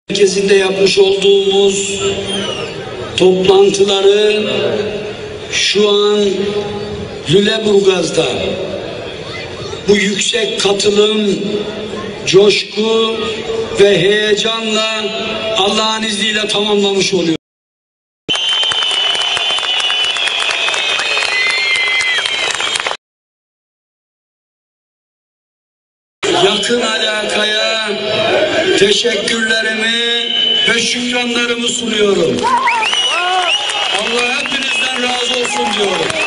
Merkezinde yapmış olduğumuz toplantıları şu an Lüleburgaz'da bu yüksek katılım, coşku ve heyecanla Allah'ın izniyle tamamlamış oluyor. Yakın alakaya teşekkürlerimi ve şükranlarımı sunuyorum. Allah hepinizden razı olsun diyorum.